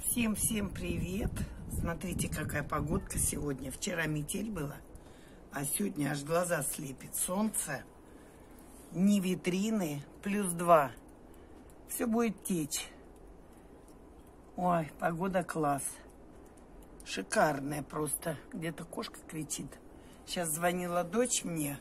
Всем привет! Смотрите, какая погодка сегодня. Вчера метель была, а сегодня аж глаза слепит. Солнце, ни витрины, +2. Все будет течь. Ой, погода класс. Шикарная просто. Где-то кошка кричит. Сейчас звонила дочь мне.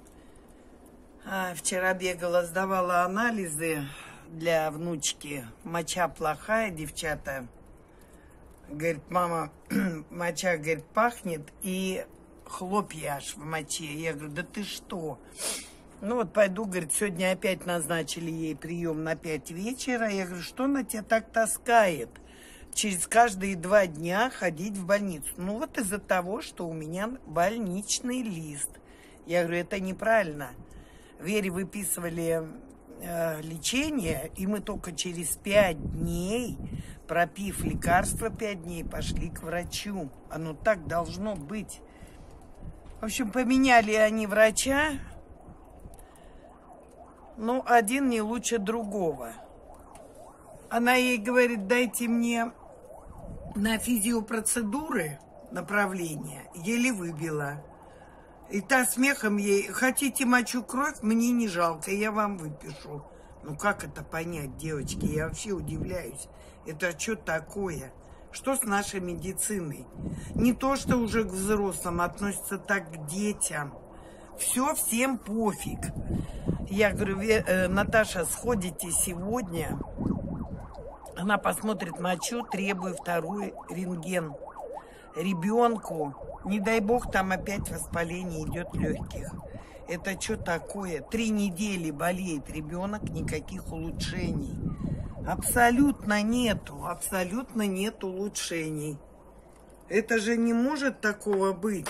Вчера бегала, сдавала анализы для внучки. Моча плохая, девчата. Говорит, мама, моча, говорит, пахнет, и хлопья аж в моче. Я говорю, да ты что? Ну вот пойду, говорит, сегодня опять назначили ей прием на 5 вечера. Я говорю, что она тебя так таскает? Через каждые 2 дня ходить в больницу. Ну вот из-за того, что у меня больничный лист. Я говорю, это неправильно. Вере выписывали лечение, и мы только через 5 дней, пропив лекарства 5 дней, пошли к врачу. Оно так должно быть. В общем, поменяли они врача, но один не лучше другого. Она ей говорит, дайте мне на физиопроцедуры направление, еле выбила. И та смехом ей, хотите мочу кровь, мне не жалко, я вам выпишу. Ну как это понять, девочки, я вообще удивляюсь. Это что такое? Что с нашей медициной? Не то, что уже к взрослым относятся, так к детям. Все всем пофиг. Я говорю, Наташа, сходите сегодня. Она посмотрит мочу, требую 2-й рентген. Ребенку, не дай бог, там опять воспаление идет легких. Это что такое? 3 недели болеет ребенок, никаких улучшений. Абсолютно нет улучшений. Это же не может такого быть.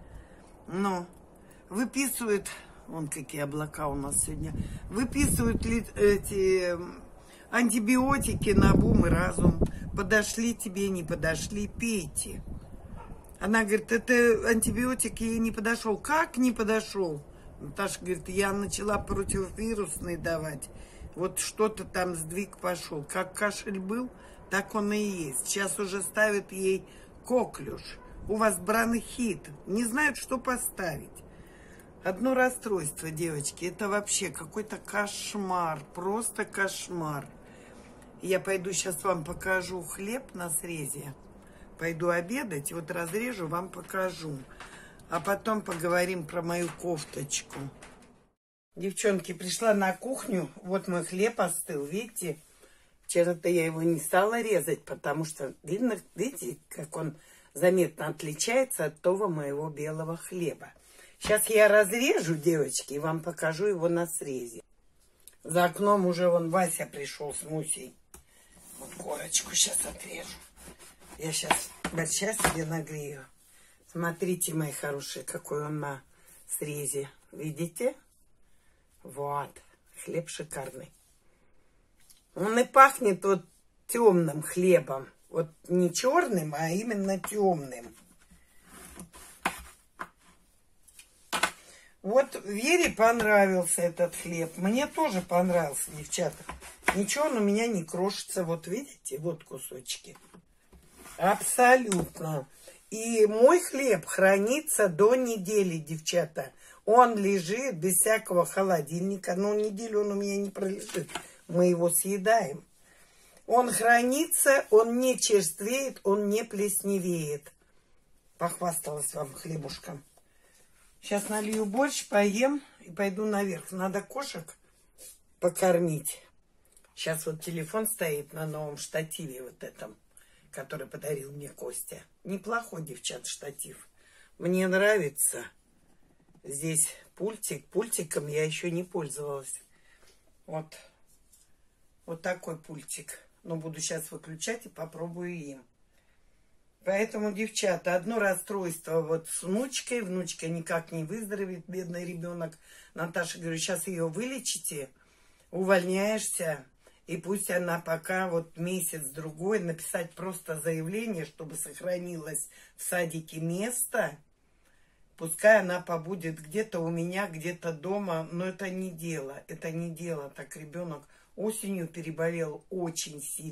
Но выписывают, вон какие облака у нас сегодня, выписывают эти антибиотики на ум и разум. Подошли тебе, не подошли, пейте. Она говорит, это антибиотик ей не подошел. Как не подошел? Наташа говорит, я начала противовирусные давать. Вот что-то там сдвиг пошел. Как кашель был, так он и есть. Сейчас уже ставят ей коклюш. У вас бронхит. Не знают, что поставить. Одно расстройство, девочки. Это вообще какой-то кошмар. Просто кошмар. Я пойду сейчас вам покажу хлеб на срезе. Пойду обедать, вот разрежу, вам покажу. А потом поговорим про мою кофточку. Девчонки, пришла на кухню. Вот мой хлеб остыл, видите? Вчера-то я его не стала резать, потому что, видно, видите, как он заметно отличается от того моего белого хлеба. Сейчас я разрежу, девочки, и вам покажу его на срезе. За окном уже вон Вася пришел с Мусей. Вот корочку сейчас отрежу. Я сейчас борща себе нагрею. Смотрите, мои хорошие, какой он на срезе. Видите? Вот. Хлеб шикарный. Он и пахнет вот темным хлебом. Вот не черным, а именно темным. Вот Вере понравился этот хлеб. Мне тоже понравился, девчата. Ничего он у меня не крошится. Вот видите? Вот кусочки. Абсолютно. И мой хлеб хранится до недели, девчата. Он лежит без всякого холодильника. Но неделю он у меня не пролежит. Мы его съедаем. Он хранится, он не черствеет, он не плесневеет. Похвасталась вам хлебушком. Сейчас налью борщ, поем и пойду наверх. Надо кошек покормить. Сейчас вот телефон стоит на новом штативе вот этом, который подарил мне Костя. Неплохой, девчат, штатив. Мне нравится. Здесь пультик. Пультиком я еще не пользовалась. Вот. Вот такой пультик. Но буду сейчас выключать и попробую им. Поэтому, девчата, одно расстройство вот с внучкой. Внучка никак не выздоровеет, бедный ребенок. Наташа, говорю, сейчас ее вылечите, увольняешься. И пусть она пока вот месяц-другой написать просто заявление, чтобы сохранилось в садике место. Пускай она побудет где-то у меня, где-то дома. Но это не дело. Это не дело. Так ребенок осенью переболел очень сильно.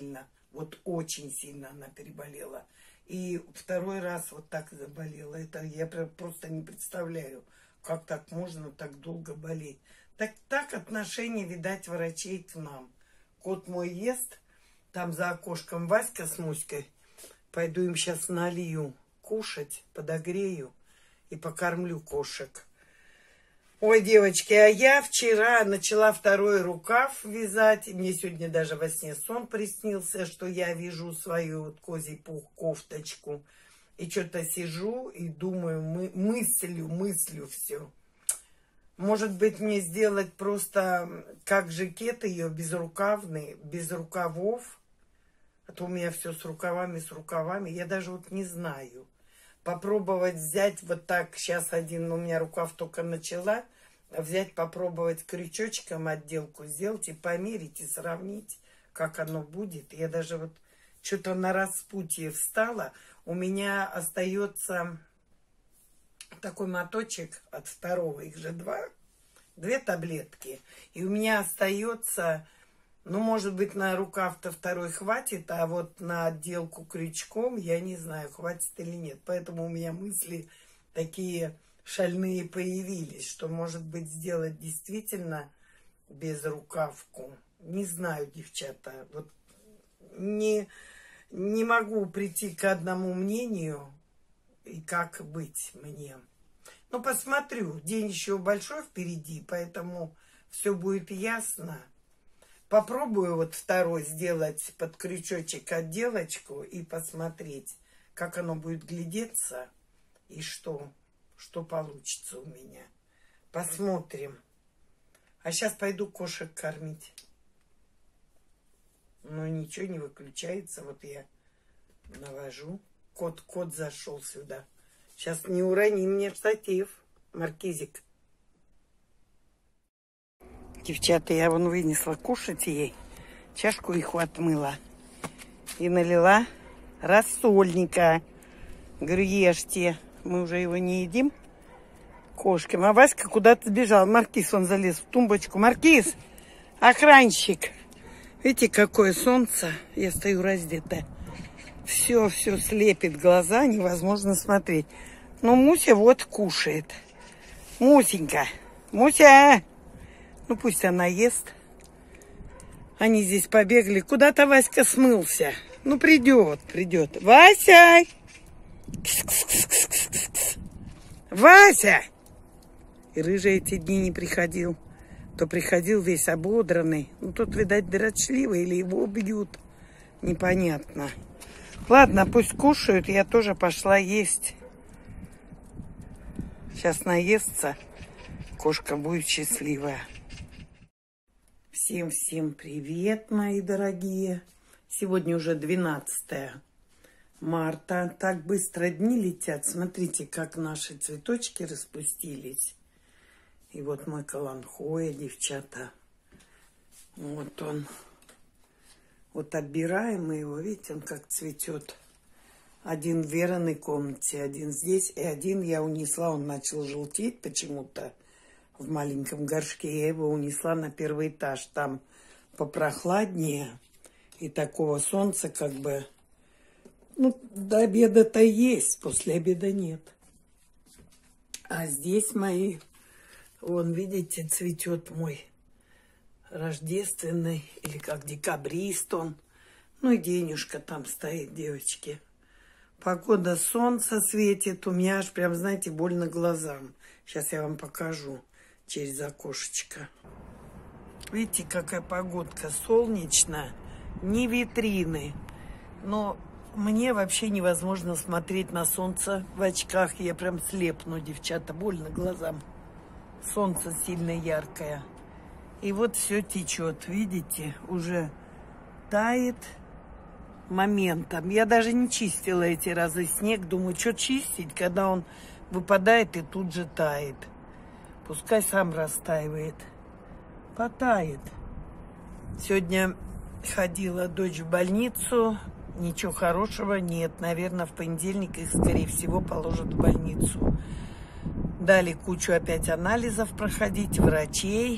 Вот очень сильно она переболела. И второй раз вот так заболела. Это я просто не представляю, как так можно так долго болеть. Так отношение, видать, врачей к нам. Кот мой ест, там за окошком Васька с Муськой. Пойду им сейчас налью кушать, подогрею и покормлю кошек. Ой, девочки, а я вчера начала второй рукав вязать. Мне сегодня даже во сне сон приснился, что я вяжу свою вот козий пух кофточку. И что-то сижу и думаю, мыслю все. Может быть, мне сделать просто как жакет ее безрукавный, без рукавов. А то у меня все с рукавами. Я даже вот не знаю. Попробовать взять вот так. Сейчас один у меня рукав только начала. Взять, попробовать крючочком отделку сделать и померить, и сравнить, как оно будет. Я даже вот что-то на распутье встала. У меня остается такой моточек от второго. Их же две таблетки. И у меня остается... Ну, может быть, на рукав-то второй хватит, а вот на отделку крючком я не знаю, хватит или нет. Поэтому у меня мысли такие шальные появились, что, может быть, сделать действительно безрукавку. Не знаю, девчата. Вот не могу прийти к одному мнению, и как быть мне. Ну, посмотрю. День еще большой впереди, поэтому все будет ясно. Попробую вот второй сделать под крючочек отделочку и посмотреть, как оно будет глядеться и что получится у меня. Посмотрим. А сейчас пойду кошек кормить. Но ничего не выключается. Вот я навожу. Кот зашел сюда. Сейчас не урони мне штатив, Маркизик. Девчата, я вон вынесла кушать ей. Чашку их отмыла. И налила рассольника. Говорю, ешьте. Мы уже его не едим. Кошкам. А Васька куда-то сбежал. Маркиз, он залез в тумбочку. Маркиз, охранщик. Видите, какое солнце. Я стою раздетая. Все слепит глаза. Невозможно смотреть. Но Муся вот кушает. Мусенька. Муся. Ну, пусть она ест. Они здесь побегали. Куда-то Васька смылся. Ну, придет. Вася! Вася! И Рыжий эти дни не приходил. То приходил весь ободранный. Ну, тот, видать, дрочливый или его бьют. Непонятно. Ладно, пусть кушают. Я тоже пошла есть. Сейчас наестся. Кошка будет счастливая. Всем привет, мои дорогие. Сегодня уже 12 марта. Так быстро дни летят. Смотрите, как наши цветочки распустились. И вот мой каланхоя, девчата. Вот он. Вот отбираем мы его. Видите, он как цветет. Один в Вероной комнате, один здесь. И один я унесла. Он начал желтеть почему-то. В маленьком горшке я его унесла на первый этаж. Там попрохладнее. И такого солнца как бы... Ну, до обеда-то есть. После обеда нет. А здесь мои... Вон, видите, цветет мой рождественный. Или как декабрист он. Ну и денежка там стоит, девочки. Погода, солнце светит. У меня аж прям, знаете, больно глазам. Сейчас я вам покажу. Через окошечко. Видите, какая погодка солнечная, не витрины. Но мне вообще невозможно смотреть на солнце в очках. Я прям слепну, девчата, больно глазам. Солнце сильно яркое. И вот все течет, видите, уже тает моментом. Я даже не чистила эти разы снег. Думаю, что чистить, когда он выпадает и тут же тает. Пускай сам растаивает. Потает. Сегодня ходила дочь в больницу. Ничего хорошего нет. Наверное, в понедельник их, скорее всего, положат в больницу. Дали кучу опять анализов проходить, врачей.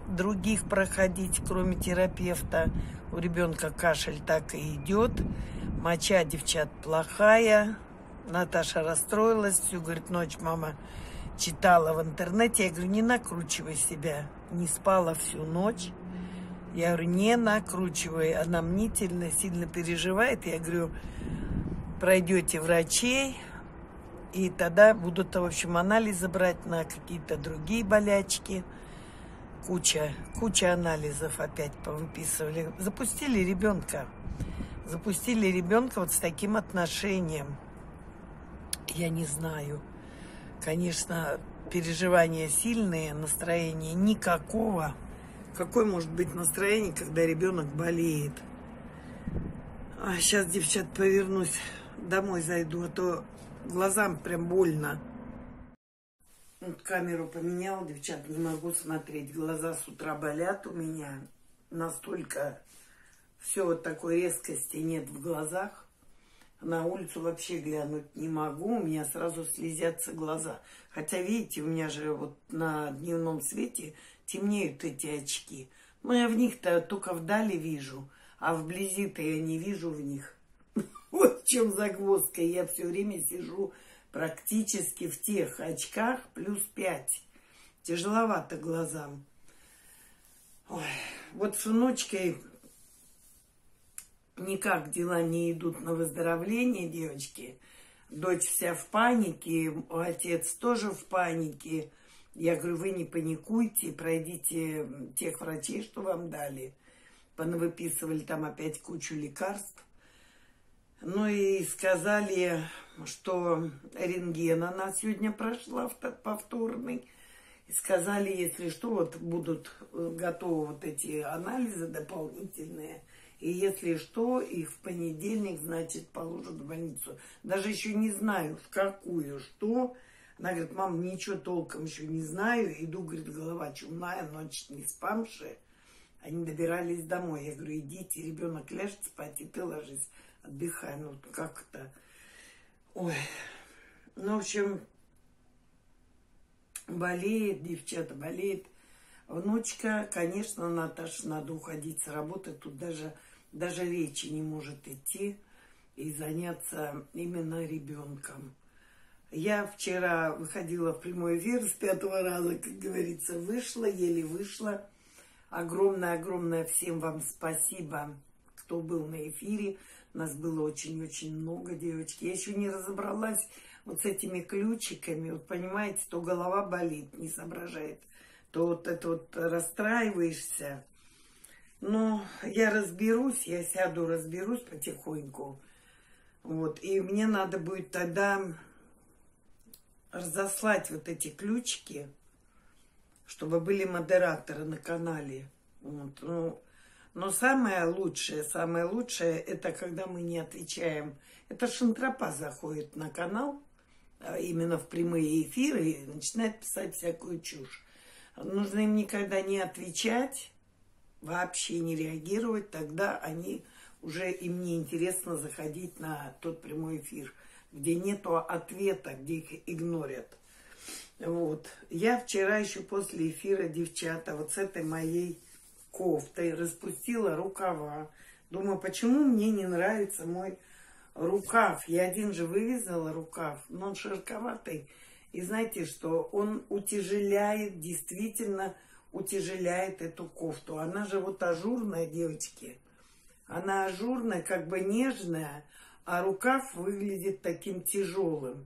других проходить, кроме терапевта. У ребенка кашель так и идет. Моча, девчат, плохая. Наташа расстроилась. Всю, говорит, ночь мама читала в интернете. Я говорю, не накручивай себя. Не спала всю ночь. Я говорю, не накручивай. Она мнительно, сильно переживает. Я говорю, пройдете врачей. И тогда будут, в общем, анализы брать на какие-то другие болячки. Куча анализов опять повыписывали. Запустили ребенка вот с таким отношением. Я не знаю. Конечно, переживания сильные, настроения никакого. Какое может быть настроение, когда ребенок болеет? Сейчас, девчат, повернусь, домой зайду, а то глазам прям больно. Вот камеру поменяла, девчат, не могу смотреть. Глаза с утра болят у меня. Настолько все вот такой резкости нет в глазах. На улицу вообще глянуть не могу. У меня сразу слезятся глаза. Хотя, видите, у меня же вот на дневном свете темнеют эти очки. Но я в них-то только вдали вижу. А вблизи-то я не вижу в них. Вот в чем загвоздка. Я все время сижу практически в тех очках +5. Тяжеловато глазам. Ой. Вот с внучкой никак дела не идут на выздоровление, девочки. Дочь вся в панике, отец тоже в панике. Я говорю, вы не паникуйте, пройдите тех врачей, что вам дали. Понавыписывали там опять кучу лекарств. Ну и сказали, что рентген она сегодня прошла повторный. И сказали, если что, вот будут готовы вот эти анализы дополнительные. И если что, их в понедельник, значит, положат в больницу. Даже еще не знаю, в какую, что. Она говорит, мам, ничего толком еще не знаю. Иду, говорит, голова чумная, ночь не спамши. Они добирались домой. Я говорю, идите, ребенок ляжет спать, и ты ложись, отдыхай. Ну, как это? Ой. Ну, в общем, болеет, девчата, болеет. Внучка, конечно, Наташа, надо уходить с работы. Тут даже речи не может идти и заняться именно ребенком. Я вчера выходила в прямой эфир с 5-го раза, как говорится, вышла, еле вышла. Огромное всем вам спасибо, кто был на эфире. Нас было очень-очень много, девочки. Я еще не разобралась вот с этими ключиками. Вот понимаете, то голова болит, не соображает, то вот это вот расстраиваешься. Но я разберусь, я сяду, разберусь потихоньку. Вот. И мне надо будет тогда разослать вот эти ключики, чтобы были модераторы на канале. Вот. Ну, но самое лучшее, это когда мы не отвечаем. Это шантропа заходит на канал, именно в прямые эфиры, и начинает писать всякую чушь. Нужно им никогда не отвечать, вообще не реагировать, тогда они уже, им не интересно заходить на тот прямой эфир, где нету ответа, где их игнорят. Вот. Я вчера еще после эфира, девчата, вот с этой моей кофтой распустила рукава. Думаю, почему мне не нравится мой рукав? Я один же вывязала рукав, но он широковатый. И знаете что? Он утяжеляет, действительно утяжеляет эту кофту. Она же вот ажурная, девочки. Она ажурная, как бы нежная, а рукав выглядит таким тяжелым.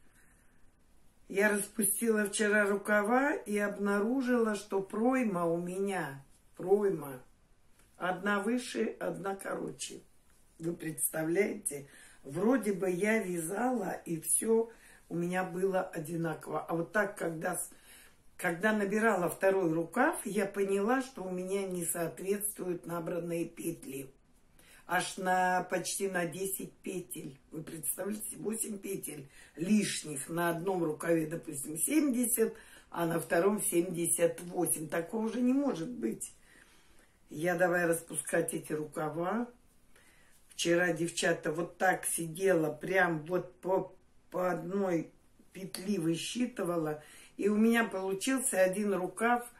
Я распустила вчера рукава и обнаружила, что пройма у меня, пройма, одна выше, одна короче. Вы представляете? Вроде бы я вязала, и все у меня было одинаково. А вот так, когда набирала второй рукав, я поняла, что у меня не соответствуют набранные петли. Аж почти на 10 петель. Вы представляете, 8 петель лишних. На одном рукаве, допустим, 70, а на втором 78. Такого же не может быть. Я давай распускать эти рукава. Вчера, девчата, вот так сидела, прям вот по одной петли высчитывала. И у меня получился один рукав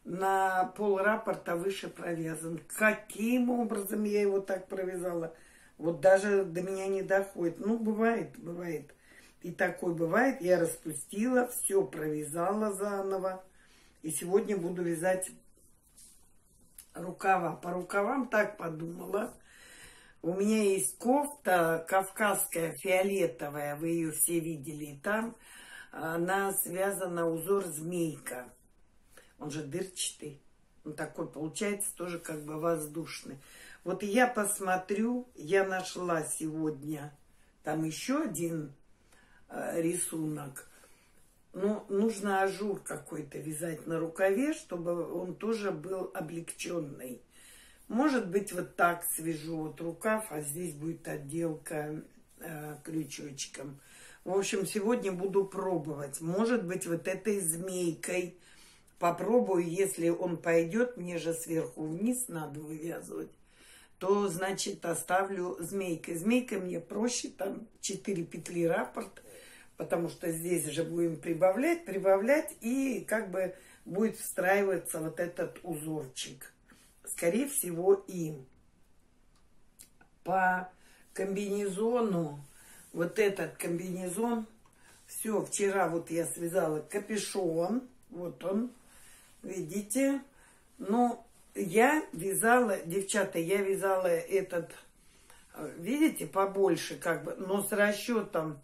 на пол раппорта выше провязан. Каким образом я его так провязала? Вот даже до меня не доходит. Ну, бывает, бывает. И такой бывает. Я распустила, все провязала заново. И сегодня буду вязать рукава. По рукавам так подумала. У меня есть кофта кавказская, фиолетовая. Вы ее все видели. И там она связана узор змейка. Он же дырчатый. Он такой получается тоже как бы воздушный. Вот я посмотрю, я нашла сегодня там еще один рисунок. Ну, нужно ажур какой-то вязать на рукаве, чтобы он тоже был облегченный. Может быть, вот так свяжу вот рукав, а здесь будет отделка крючочком. В общем, сегодня буду пробовать. Может быть, вот этой змейкой попробую, если он пойдет, мне же сверху вниз надо вывязывать, то, значит, оставлю змейкой. Змейкой мне проще, там 4 петли раппорт, потому что здесь же будем прибавлять, и как бы будет встраиваться вот этот узорчик. Скорее всего, им. По комбинезону, вот этот комбинезон, все, вчера вот я связала капюшон, вот он, видите, но я вязала, девчата, я вязала этот, видите, побольше как бы, но с расчетом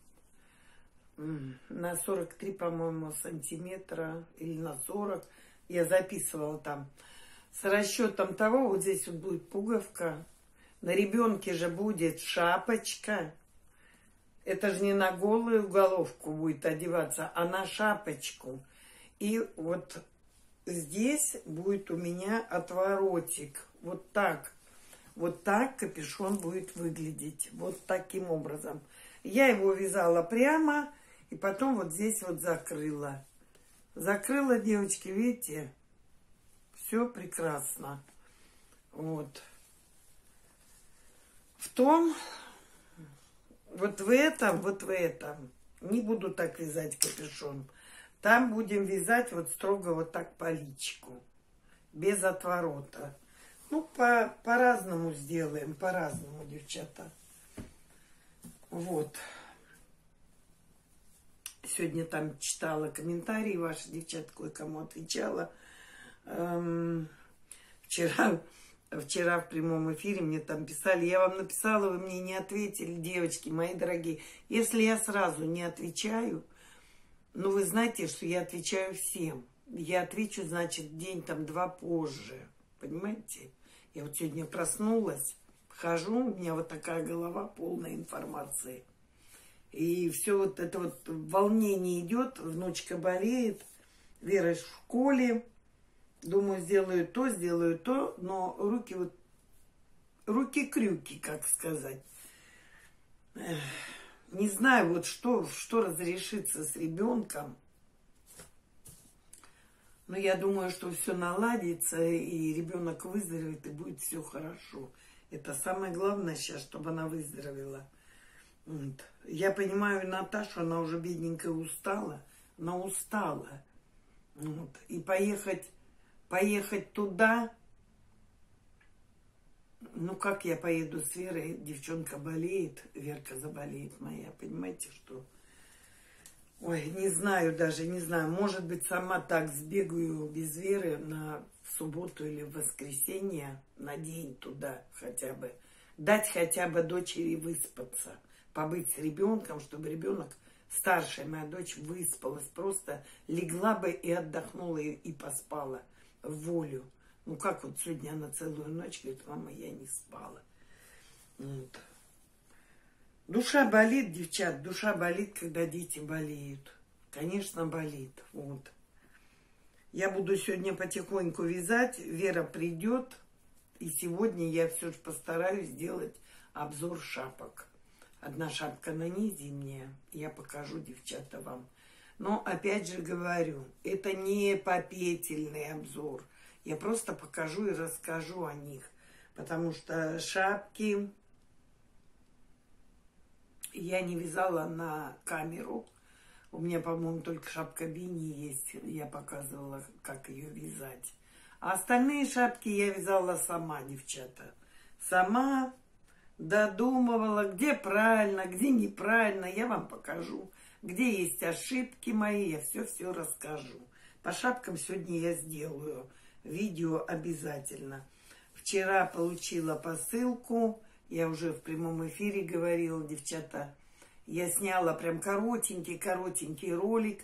на 43, по-моему, сантиметра или на 40, я записывала там, с расчетом того, вот здесь вот будет пуговка, на ребенке же будет шапочка, это же не на голую головку будет одеваться, а на шапочку, и вот здесь будет у меня отворотик, вот так капюшон будет выглядеть, вот таким образом. Я его вязала прямо, и потом вот здесь вот закрыла. Закрыла, девочки, видите? Все прекрасно. Вот. В том, вот в этом, не буду так вязать капюшон. Там будем вязать вот строго вот так по личику, без отворота. Ну, по-разному сделаем, по-разному, девчата. Вот. Сегодня там читала комментарии ваши, девчата, кое-кому отвечала. Вчера в прямом эфире мне там писали, я вам написала, вы мне не ответили, девочки, мои дорогие. Если я сразу не отвечаю, ну, вы знаете, что я отвечаю всем. Я отвечу, значит, день там 2 позже. Понимаете? Я вот сегодня проснулась, хожу, у меня вот такая голова полная информации. И все вот это вот волнение идет, внучка болеет, Вера в школе. Думаю, сделаю то, но руки вот, руки-крюки, как сказать. Не знаю, вот что разрешится с ребенком. Но я думаю, что все наладится, и ребенок выздоровеет, и будет все хорошо. Это самое главное сейчас, чтобы она выздоровела. Вот. Я понимаю Наташу, она уже бедненькая устала. Она устала. Вот. И поехать туда, ну как я поеду с Верой, девчонка болеет, Верка заболеет моя, понимаете, что... Ой, не знаю даже, не знаю, может быть, сама так сбегаю без Веры в субботу или в воскресенье, на день туда хотя бы, дать хотя бы дочери выспаться, побыть с ребенком, чтобы ребенок, старшая моя дочь, выспалась, просто легла бы и отдохнула, и поспала в волю. Ну как вот сегодня она целую ночь говорит, мама, я не спала. Вот. Душа болит, девчат, душа болит, когда дети болеют. Конечно, болит. Вот. Я буду сегодня потихоньку вязать, Вера придет, и сегодня я все же постараюсь сделать обзор шапок. Одна шапка на ней зимняя, я покажу, девчата, вам. Но опять же говорю, это не попетельный обзор. Я просто покажу и расскажу о них. Потому что шапки я не вязала на камеру. У меня, по-моему, только шапка Бини есть. Я показывала, как ее вязать. А остальные шапки я вязала сама, девчата. Сама додумывала, где правильно, где неправильно. Я вам покажу. Где есть ошибки мои, я все-все расскажу. По шапкам сегодня я сделаю видео обязательно. Вчера получила посылку. Я уже в прямом эфире говорила, девчата. Я сняла прям коротенький ролик.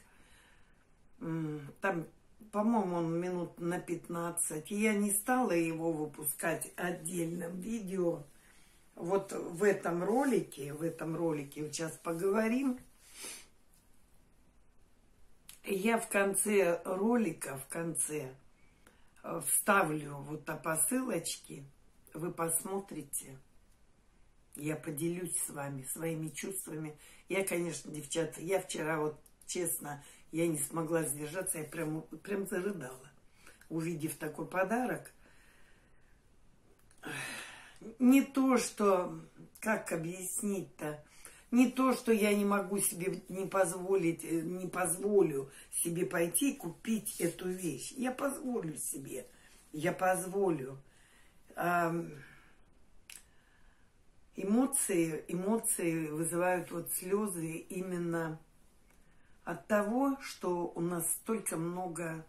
Там, по-моему, он минут на 15. И я не стала его выпускать отдельным видео. Вот в этом ролике, вот сейчас поговорим. Я в конце ролика, вставлю вот по посылочке. Вы посмотрите. Я поделюсь с вами своими чувствами. Я, конечно, девчата, я вчера вот, честно, я не смогла сдержаться, я прям зарыдала, увидев такой подарок. Не то, что, как объяснить-то, не то, что я не могу себе не позволю себе пойти и купить эту вещь. Я позволю себе, я позволю. Эмоции вызывают вот слезы именно от того, что у нас столько много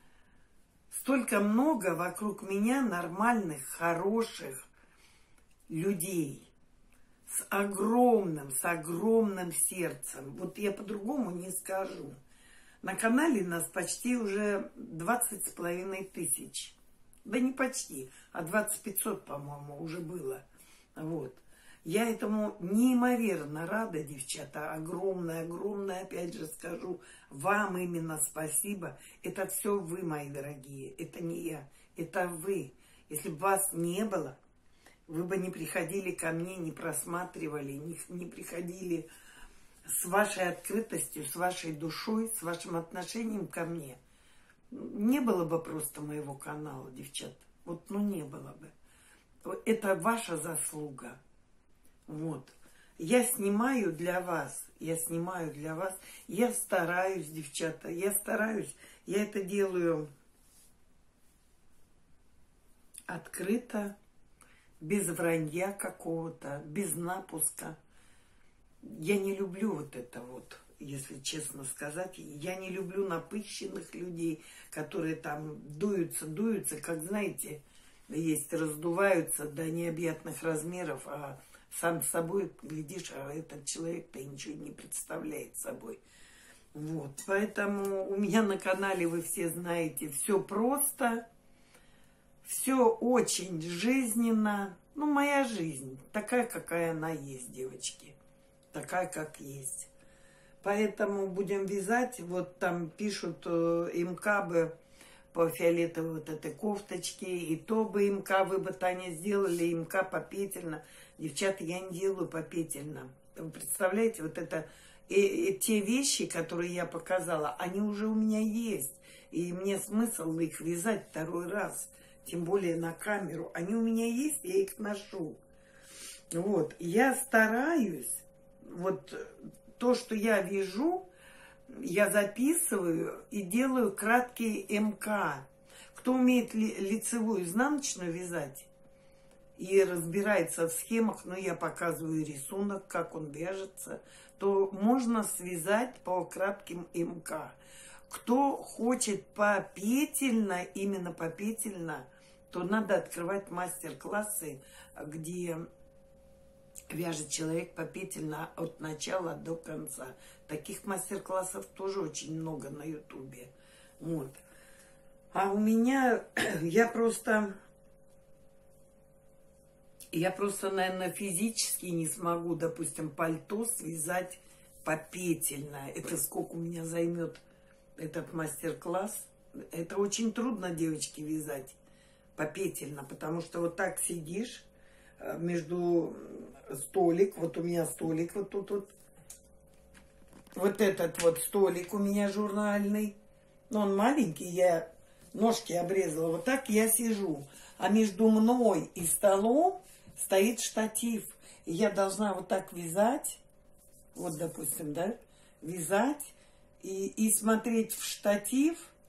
вокруг меня нормальных, хороших людей с огромным сердцем. Вот я по-другому не скажу. На канале нас почти уже 20,5 тысяч. Да не почти, а 2500, по-моему, уже было. Вот. Я этому неимоверно рада, девчата. Огромное, опять же скажу, вам именно спасибо. Это все вы, мои дорогие. Это не я, это вы. Если бы вас не было, вы бы не приходили ко мне, не просматривали, не приходили с вашей открытостью, с вашей душой, с вашим отношением ко мне. Не было бы просто моего канала, девчат. Вот, не было бы. Это ваша заслуга. Вот. Я снимаю для вас. Я стараюсь, девчата. Я это делаю открыто, без вранья какого-то, без напуска. Я не люблю вот это вот, если честно сказать. Я не люблю напыщенных людей, которые там дуются, как, знаете, есть, раздуваются до необъятных размеров, а сам собой глядишь, а этот человек-то ничего не представляет собой. Вот, поэтому у меня на канале, вы все знаете, все просто, все очень жизненно. Моя жизнь такая, какая она есть, девочки, такая, как есть. Поэтому будем вязать. Вот там пишут МК по фиолетовой вот этой кофточке, и то бы МК, вы бы, Таня, сделали МК попетельно. Девчата, я не делаю попетельно. Вы представляете, вот это, те вещи, которые я показала, они уже у меня есть. И мне смысл их вязать второй раз, тем более на камеру. Они у меня есть, я их ношу. Вот, я стараюсь, вот то, что я вяжу, я записываю и делаю краткий МК. Кто умеет лицевую, изнаночную вязать и разбирается в схемах, но я показываю рисунок, как он вяжется, то можно связать по кратким МК. Кто хочет попетельно, именно попетельно, то надо открывать мастер-классы, где вяжет человек попетельно от начала до конца. Таких мастер-классов тоже очень много на ютубе. Вот. А у меня, я просто, наверное, физически не смогу, допустим, пальто связать попетельно. Это сколько у меня займет этот мастер-класс. Это очень трудно, девочки, вязать попетельно, потому что вот так сидишь, между столик, вот у меня столик вот тут вот этот вот столик у меня журнальный, но он маленький, я ножки обрезала, вот так я сижу, а между мной и столом стоит штатив, и я должна вот так вязать, вот, допустим, да, вязать и смотреть в штатив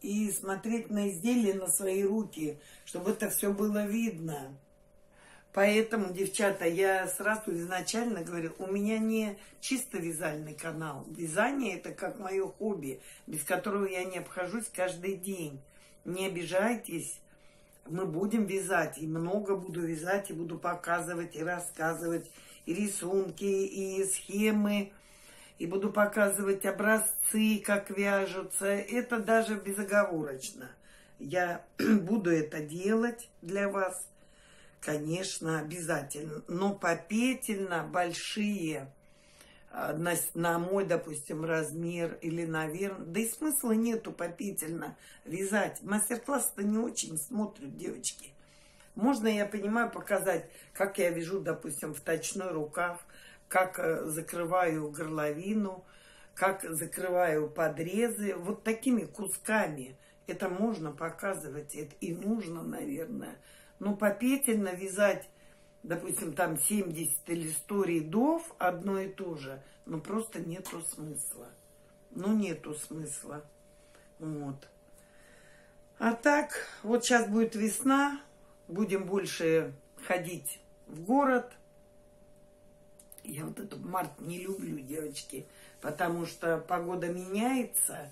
и смотреть на изделия, на свои руки, чтобы это все было видно. Поэтому, девчата, я сразу изначально говорю, у меня не чисто вязальный канал. Вязание это как мое хобби, без которого я не обхожусь каждый день. Не обижайтесь, мы будем вязать, и много буду вязать, и буду показывать, и рассказывать, и рисунки, и схемы, и буду показывать образцы, как вяжутся. Это даже безоговорочно. Я буду это делать для вас. Конечно, обязательно. Но попетельно большие, на мой, допустим, размер или наверное. Да и смысла нету попетельно вязать. Мастер-класс-то не очень смотрят девочки. Можно, я понимаю, показать, как я вяжу, допустим, вточной рукав, как закрываю горловину, как закрываю подрезы. Вот такими кусками это можно показывать. Это и нужно, наверное. Но попетельно вязать, допустим, там 70 или 100 рядов, одно и то же, ну просто нету смысла. Ну нету смысла. Вот. А так, вот сейчас будет весна, будем больше ходить в город. Я вот этот март не люблю, девочки, потому что погода меняется.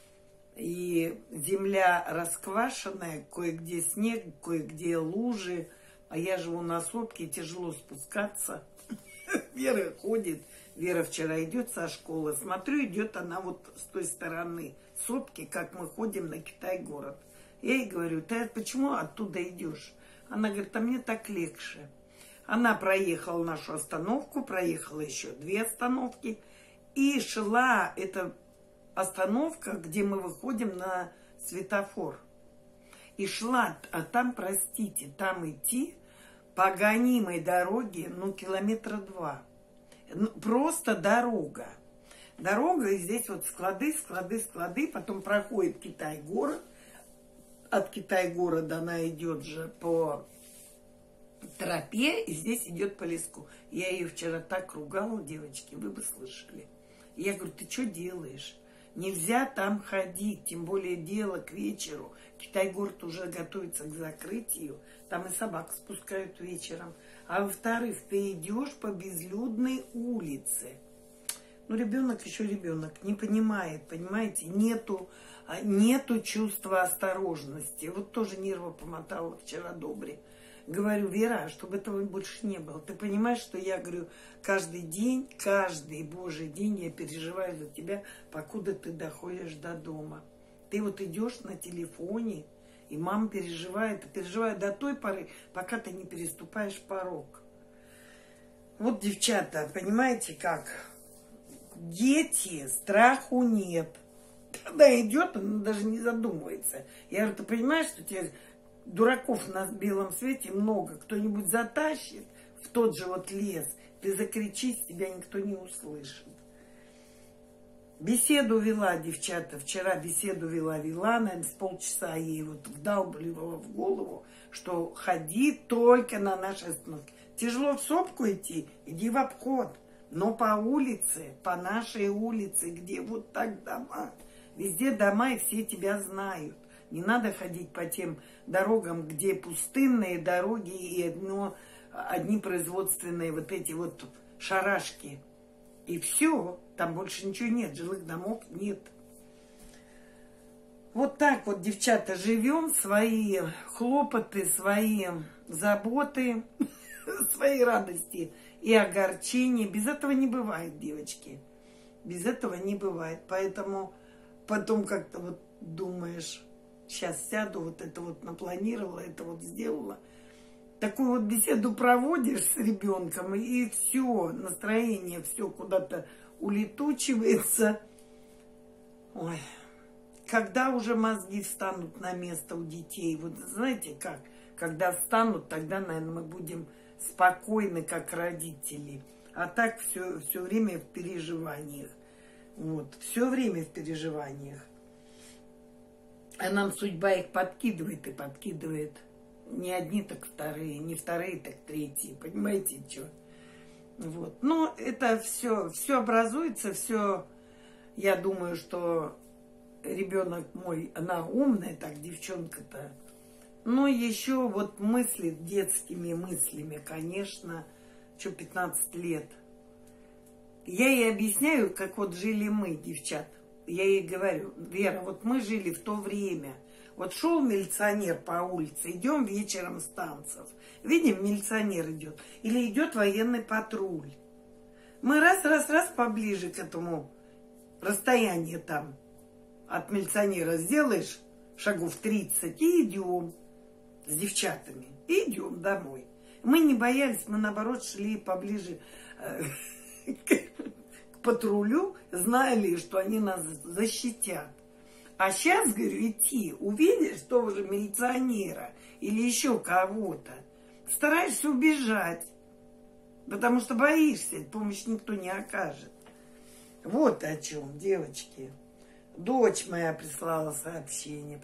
И земля расквашенная, кое-где снег, кое-где лужи. А я живу на сопке, тяжело спускаться. Вера ходит. Вера вчера идет со школы. Смотрю, идет она вот с той стороны сопки, как мы ходим на Китай-город. Я ей говорю, ты почему оттуда идешь? Она говорит, а мне так легче. Она проехала нашу остановку, проехала еще 2 остановки. И шла эта остановка, где мы выходим на светофор. И шла, а там, простите, там идти по гонимой дороге, ну, 2 километра. Ну, просто дорога. Дорога, и здесь вот склады, потом проходит Китай-город. От Китай-города она идет же по тропе, и здесь идет по леску. Я ее вчера так ругала, девочки, вы бы слышали. Я говорю, ты что делаешь? Нельзя там ходить, тем более дело к вечеру. Китай-город уже готовится к закрытию. Там и собак спускают вечером. А во-вторых, ты идешь по безлюдной улице. Ну, ребенок еще ребенок, не понимает, понимаете? Нету чувства осторожности. Вот тоже нервы помотала вчера добре. Говорю, Вера, чтобы этого больше не было. Ты понимаешь, что я говорю, каждый день, каждый божий день я переживаю за тебя, покуда ты доходишь до дома. Ты вот идешь на телефоне, и мама переживает до той поры, пока ты не переступаешь порог. Вот, девчата, понимаете как? Дети, страху нет. Когда идет, она даже не задумывается. Я говорю, ты понимаешь, что тебе... Дураков на белом свете много. Кто-нибудь затащит в тот же вот лес, ты закричишь, тебя никто не услышит. Беседу вела, девчата, вчера беседу вела, наверное, с полчаса ей вот вдалбливала в голову, что ходи только на нашей остановке. Тяжело в сопку идти, иди в обход, но по улице, по нашей улице, где вот так дома, везде дома, и все тебя знают. Не надо ходить по тем дорогам, где пустынные дороги и одни производственные вот эти вот шарашки. И все, там больше ничего нет, жилых домов нет. Вот так вот, девчата, живем, свои хлопоты, свои заботы, свои радости и огорчения. Без этого не бывает, девочки. Без этого не бывает. Поэтому потом как-то вот думаешь... Сейчас сяду, вот это вот напланировала, это вот сделала. Такую вот беседу проводишь с ребенком, и все, настроение все куда-то улетучивается. Ой, когда уже мозги встанут на место у детей? Вот знаете как? Когда встанут, тогда, наверное, мы будем спокойны, как родители. А так все время в переживаниях. Вот, все время в переживаниях. А нам судьба их подкидывает и подкидывает. Не одни, так вторые, не вторые, так третьи. Понимаете, что? Вот. Но это все образуется, все, я думаю, что ребенок мой, она умная, так, девчонка-то. Но еще вот мыслит детскими мыслями, конечно, что 15 лет. Я ей объясняю, как вот жили мы, девчат. Я ей говорю: Вера, вот мы жили в то время. Вот шел милиционер по улице, идем вечером с танцев. Видим, милиционер идет. Или идет военный патруль. Мы раз поближе к этому расстоянию там от милиционера сделаешь шагов 30 и идем с девчатами. И идем домой. Мы не боялись, мы наоборот шли поближе к патрулю, знали, что они нас защитят. А сейчас, говорю, идти, увидишь того же милиционера или еще кого-то, стараешься убежать, потому что боишься, помощь никто не окажет. Вот о чем, девочки. Дочь моя прислала сообщение.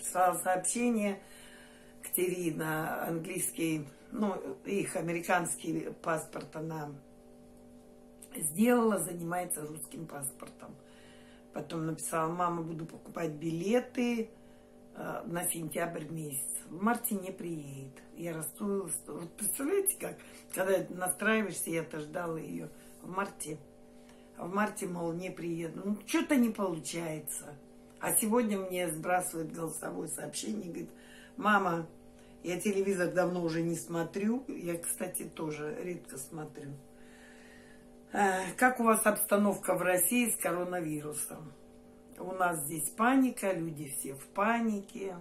Катерина, английский, ну, их американский паспорт она сделала, занимается русским паспортом. Потом написала: мама, буду покупать билеты на сентябрь месяц. В марте не приедет. Я расстроилась. Вот представляете, как, когда настраиваешься, я-то ждала ее в марте. А в марте, мол, не приеду. Ну, что-то не получается. А сегодня мне сбрасывает голосовое сообщение, говорит: мама, я телевизор давно уже не смотрю. Я, кстати, тоже редко смотрю. Как у вас обстановка в России с коронавирусом? У нас здесь паника, люди все в панике.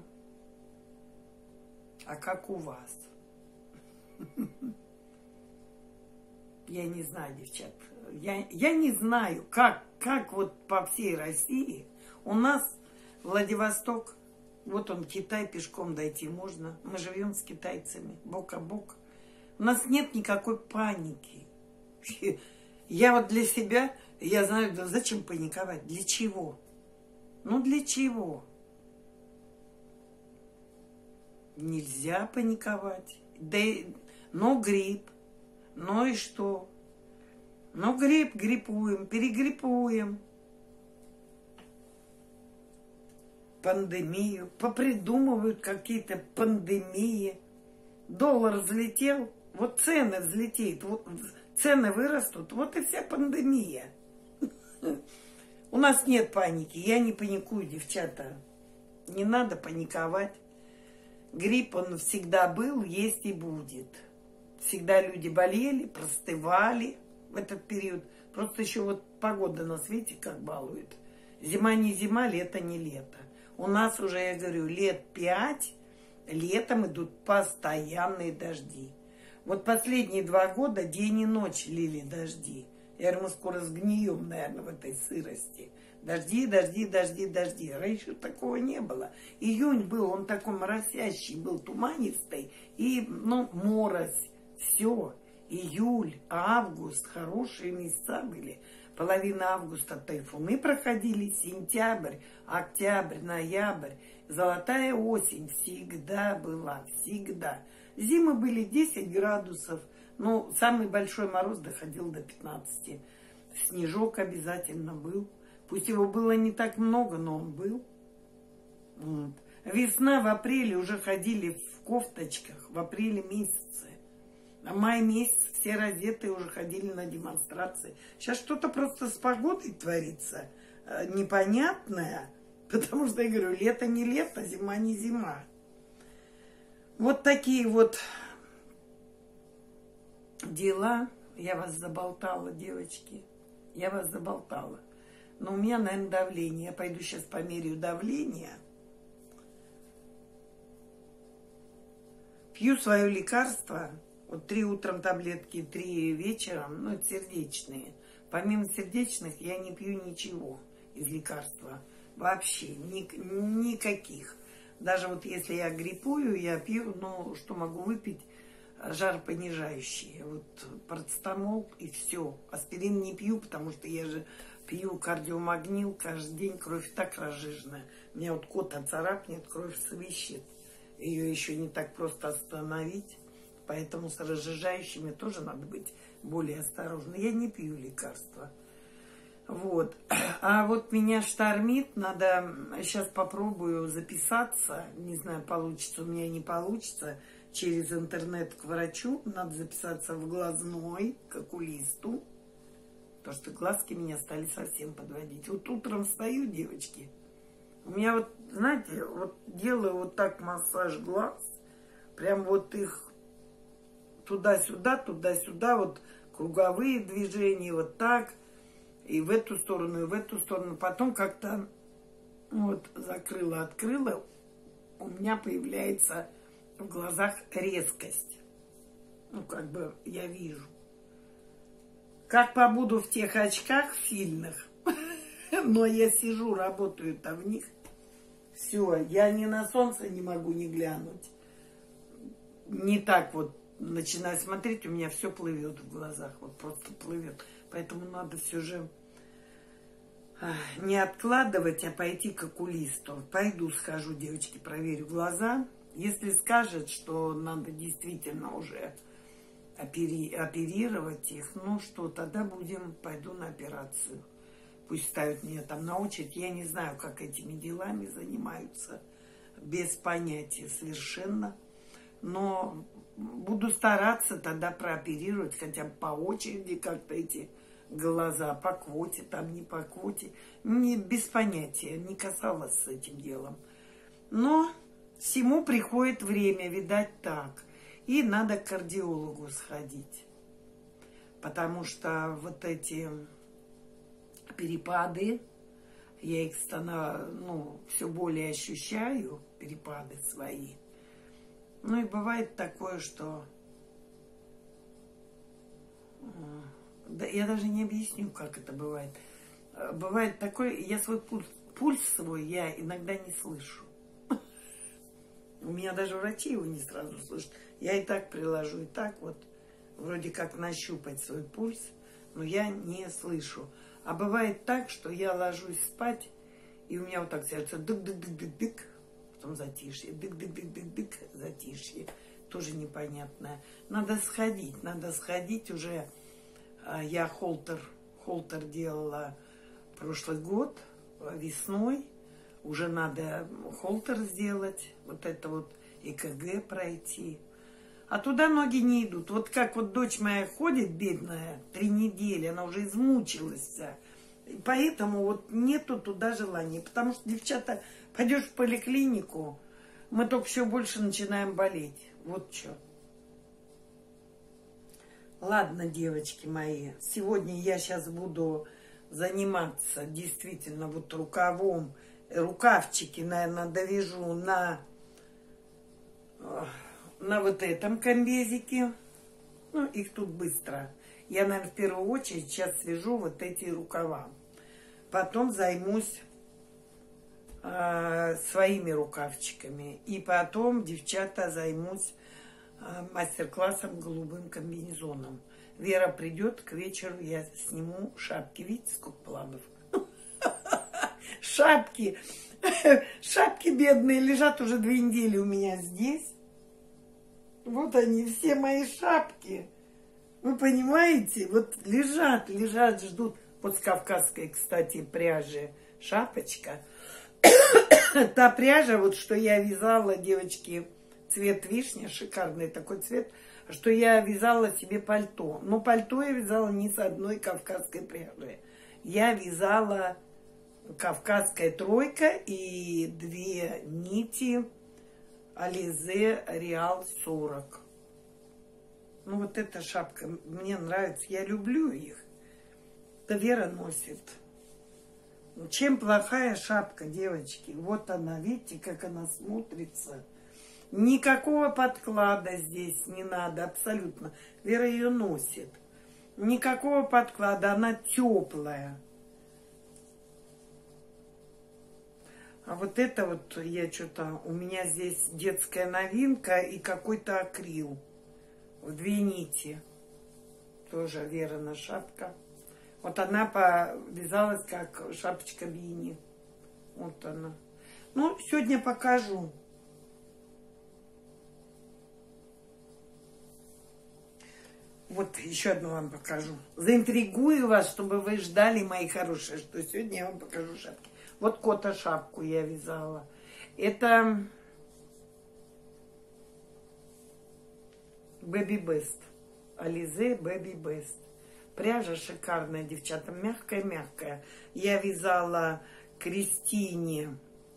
А как у вас? Я не знаю, девчат. Я не знаю, как вот по всей России. У нас Владивосток, вот он, Китай, пешком дойти можно. Мы живем с китайцами, бок о бок. У нас нет никакой паники. Я вот для себя, я знаю, да зачем паниковать? Для чего? Ну, для чего? Нельзя паниковать. Да и, ну, грипп. Ну и что? Ну, гриппуем, перегриппуем. Пандемию. Попридумывают какие-то пандемии. Доллар взлетел, вот цены взлетят, вот цены вырастут, вот и вся пандемия. У нас нет паники, я не паникую, девчата. Не надо паниковать. Грипп, он всегда был, есть и будет. Всегда люди болели, простывали в этот период. Просто еще вот погода на свете как балует. Зима не зима, лето не лето. У нас уже, я говорю, лет 5, летом идут постоянные дожди. Вот последние 2 года день и ночь лили дожди. Я говорю, мы скоро сгнием, наверное, в этой сырости. Дожди, дожди, дожди, дожди. Раньше такого не было. Июнь был, он такой моросящий, был туманистый. И, ну, морось. Все. Июль, август, хорошие месяца были. Половина августа тайфуны проходили, сентябрь, октябрь, ноябрь. Золотая осень всегда была, всегда. Зимы были 10 градусов. Ну, самый большой мороз доходил до 15. Снежок обязательно был. Пусть его было не так много, но он был. Вот. Весна, в апреле уже ходили в кофточках, в апреле месяце. А май месяц все раздетые уже ходили на демонстрации. Сейчас что-то просто с погодой творится непонятное. Потому что, я говорю, лето не лето, зима не зима. Вот такие вот дела. Я вас заболтала, девочки. Я вас заболтала. Но у меня, наверное, давление. Я пойду сейчас померяю давление. Пью свое лекарство. Вот 3 утром таблетки, 3 вечером. Ну, это сердечные. Помимо сердечных я не пью ничего из лекарства. Вообще никаких. Даже вот если я гриппую, я пью, ну, что могу выпить, жаропонижающие. Вот парацетамол и все. Аспирин не пью, потому что я же пью кардиомагнил каждый день, кровь так разжиженная. Меня вот кот оцарапнет, кровь свищет. Ее еще не так просто остановить. Поэтому с разжижающими тоже надо быть более осторожным. Я не пью лекарства. Вот. А вот меня штормит, надо сейчас попробую записаться. Не знаю, получится у меня, не получится. Через интернет к врачу. Надо записаться в глазной, к окулисту. Потому что глазки меня стали совсем подводить. Вот утром встаю, девочки. У меня вот, знаете, вот делаю вот так массаж глаз. Прям вот их туда-сюда, туда-сюда. Вот круговые движения, вот так. И в эту сторону, и в эту сторону. Потом как-то вот закрыла, открыла. У меня появляется в глазах резкость. Ну, как бы я вижу. Как побуду в тех очках сильных, но я сижу, работаю-то в них. Все, я ни на солнце не могу не глянуть. Не так вот начинаю смотреть, у меня все плывет в глазах. Вот просто плывет. Поэтому надо все же не откладывать, а пойти к окулисту. Пойду, схожу, девочки, проверю глаза. Если скажет, что надо действительно уже оперировать их, ну что, тогда пойду на операцию. Пусть ставят меня там на очередь. Я не знаю, как этими делами занимаются. Без понятия совершенно. Но буду стараться тогда прооперировать хотя бы по очереди как-то эти глаза, по квоте, там не по квоте. Не, без понятия, не касалась с этим делом. Но всему приходит время, видать, так. И надо к кардиологу сходить. Потому что вот эти перепады, я их все более ощущаю, перепады свои. Ну и бывает такое, что да, я даже не объясню, как это бывает. Бывает такое, я свой пульс свой я иногда не слышу. У меня даже врачи его не сразу слышат. Я и так приложу, и так вот, вроде как нащупать свой пульс, но я не слышу. А бывает так, что я ложусь спать, и у меня вот так сердце дык-дык-дык-дык-дык, потом затишье, дык-дык-дык-дык-дык, затишье. Тоже непонятное. Надо сходить уже. Я холтер делала прошлый год, весной. Уже надо холтер сделать, вот это вот ЭКГ пройти. А туда ноги не идут. Вот как вот дочь моя ходит, бедная, 3 недели, она уже измучилась вся. И поэтому вот нету туда желания. Потому что, девчата, пойдешь в поликлинику, мы только все больше начинаем болеть. Вот что. Ладно, девочки мои, сегодня я сейчас буду заниматься действительно вот рукавом. Рукавчики, наверное, довяжу на вот этом комбезике. Ну, их тут быстро. Я, наверное, в первую очередь сейчас свяжу вот эти рукава. Потом займусь своими рукавчиками. И потом, девчата, займусь мастер-классом голубым комбинезоном. Вера придет к вечеру, я сниму шапки. Видите, сколько планов? Шапки бедные лежат уже 2 недели у меня здесь. Вот они, все мои шапки. Вы понимаете? Вот лежат, ждут. Вот с кавказской, кстати, пряжи шапочка. Та пряжа, вот что я вязала, девочки, цвет вишня, шикарный такой цвет, что я вязала себе пальто. Но пальто я вязала не с одной кавказской пряжей. Я вязала кавказская тройка и 2 нити Ализе Реал 40. Ну вот эта шапка мне нравится, я люблю их. Да Вера носит. Чем плохая шапка, девочки? Вот она, видите, как она смотрится. Никакого подклада здесь не надо, абсолютно. Вера ее носит. Никакого подклада, она теплая. А вот это вот я что-то... У меня здесь детская новинка и какой-то акрил. В 2 нити. Тоже Верина шапка. Вот она повязалась как шапочка Бини. Вот она. Ну, сегодня покажу. Вот еще одну вам покажу. Заинтригую вас, чтобы вы ждали, мои хорошие, что сегодня я вам покажу шапки. Вот кота шапку я вязала. Это Baby Best. Alize Baby Best. Пряжа шикарная, девчата, мягкая-мягкая. Я вязала Кристине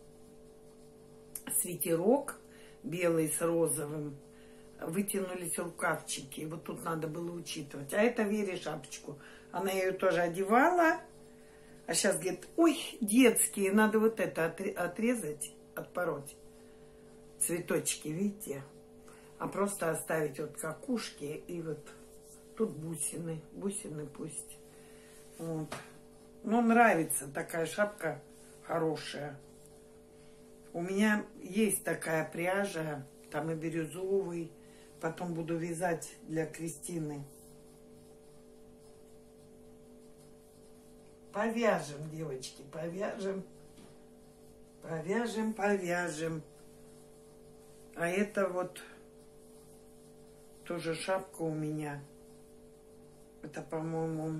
свитерок белый с розовым. Вытянулись рукавчики. Вот тут надо было учитывать. А это Вере шапочку. Она ее тоже одевала. А сейчас говорит, ой, детские, надо вот это отрезать, отпороть. Цветочки, видите? А просто оставить вот как ушки и вот тут бусины. Бусины пусть. Вот. Ну, нравится такая шапка хорошая. У меня есть такая пряжа, там и бирюзовый. Потом буду вязать для Кристины. Повяжем, девочки, повяжем. Повяжем. А это вот тоже шапка у меня. Это, по-моему,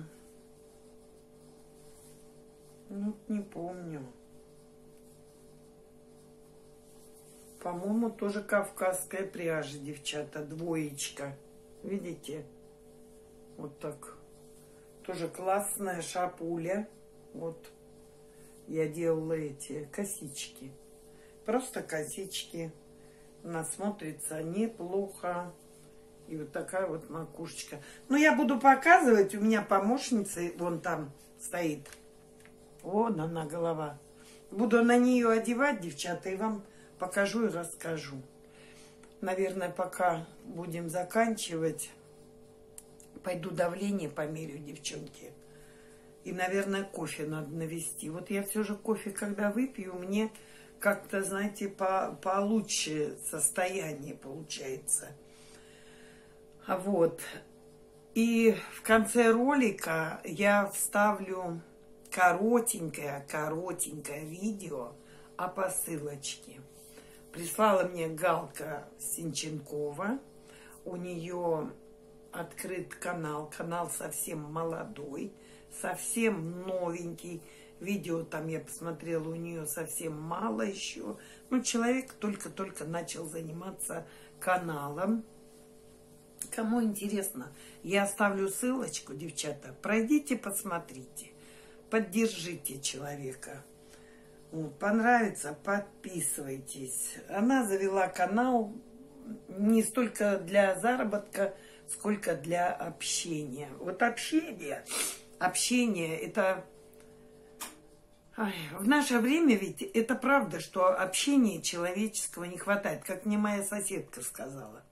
ну, не помню. По-моему, тоже кавказская пряжа, девчата, двоечка. Видите? Вот так. Тоже классная шапуля. Вот. Я делала эти косички. Просто косички. Она смотрится неплохо. И вот такая вот макушечка. Но я буду показывать. У меня помощница вон там стоит. Вон она голова. Буду на нее одевать, девчата, и вам покажу и расскажу. Наверное, пока будем заканчивать, пойду давление померю, девчонки. И, наверное, кофе надо навести. Вот я все же кофе, когда выпью, мне как-то, знаете, получше состояние получается. А вот. И в конце ролика я вставлю коротенькое видео о посылочке. Прислала мне Галка Синченкова. У нее открыт канал. Канал совсем молодой, совсем новенький. Видео там я посмотрела, у нее совсем мало еще. Ну, человек только-только начал заниматься каналом. Кому интересно, я оставлю ссылочку, девчата. Пройдите, посмотрите. Поддержите человека. Вот, понравится, подписывайтесь. Она завела канал не столько для заработка, сколько для общения. Вот общение это... Ай, в наше время ведь это правда, что общения человеческого не хватает. Как мне моя соседка сказала.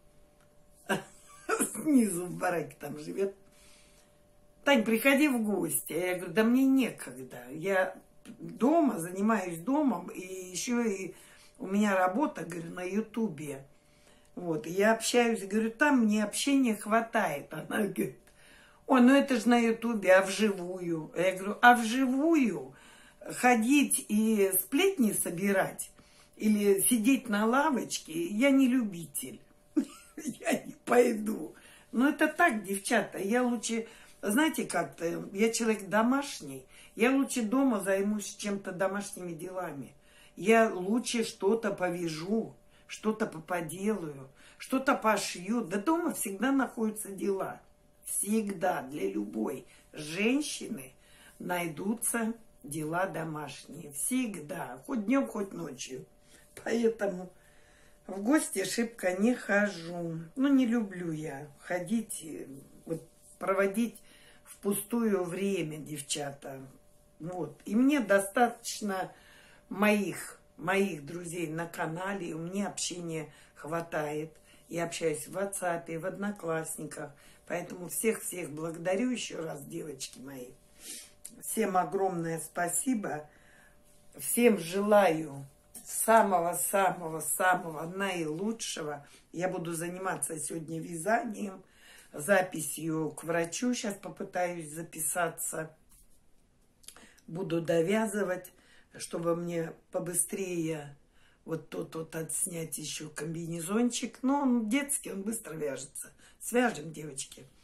Снизу в бараке там живет. Тань, приходи в гости. Я говорю, да мне некогда. Я дома, занимаюсь домом, и еще и у меня работа, говорю, на Ютубе. Вот, и я общаюсь, говорю, там мне общения хватает. Она говорит, ой, ну это же на Ютубе, а вживую? Я говорю, а вживую ходить и сплетни собирать или сидеть на лавочке, я не любитель. Я не пойду. Но это так, девчата, я лучше... Знаете, как-то я человек домашний, я лучше дома займусь чем-то домашними делами. Я лучше что-то повяжу, что-то поделаю, что-то пошью. Да дома всегда находятся дела. Всегда для любой женщины найдутся дела домашние. Всегда. Хоть днем, хоть ночью. Поэтому в гости шибко не хожу. Ну, не люблю я ходить, вот, проводить впустую время, девчата. Вот. И мне достаточно моих друзей на канале. И у меня общения хватает. Я общаюсь в WhatsApp, в Одноклассниках. Поэтому всех-всех благодарю еще раз, девочки мои. Всем огромное спасибо. Всем желаю самого-самого-самого наилучшего. Я буду заниматься сегодня вязанием, записью к врачу. Сейчас попытаюсь записаться. Буду довязывать, чтобы мне побыстрее вот тут вот отснять еще комбинезончик. Но он детский, он быстро вяжется. Свяжем, девочки.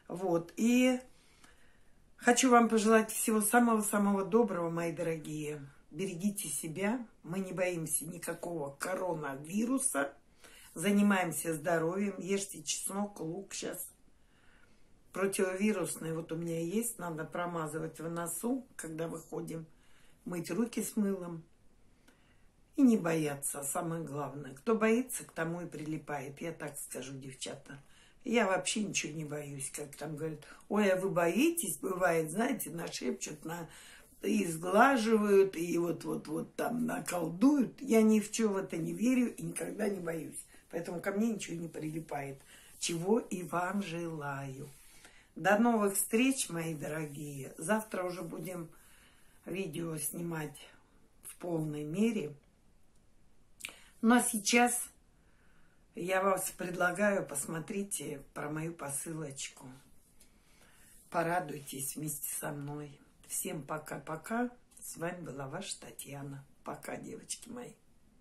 Вот. И хочу вам пожелать всего самого-самого доброго, мои дорогие. Берегите себя. Мы не боимся никакого коронавируса. Занимаемся здоровьем. Ешьте чеснок, лук сейчас. Противовирусный вот у меня есть. Надо промазывать в носу, когда выходим. Мыть руки с мылом. И не бояться, самое главное. Кто боится, к тому и прилипает. Я так скажу, девчата. Я вообще ничего не боюсь, как там говорят. Ой, а вы боитесь? Бывает, знаете, нашепчут, и сглаживают, и вот там наколдуют. Я ни в чем в это не верю и никогда не боюсь. Поэтому ко мне ничего не прилипает. Чего и вам желаю. До новых встреч, мои дорогие. Завтра уже будем видео снимать в полной мере. Ну а сейчас я вас предлагаю, посмотрите про мою посылочку. Порадуйтесь вместе со мной. Всем пока-пока. С вами была ваша Татьяна. Пока, девочки мои.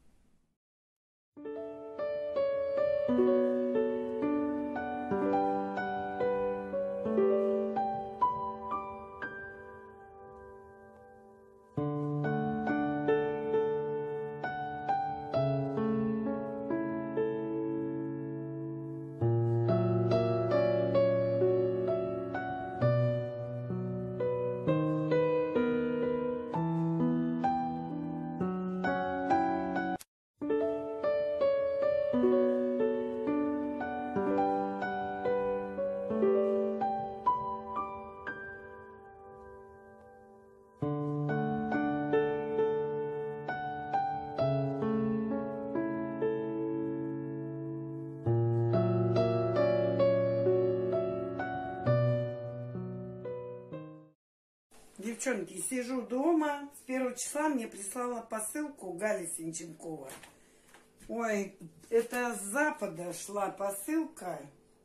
Девчонки, сижу дома. С 1 числа мне прислала посылку Галя Синченкова. Ой, это с запада шла посылка.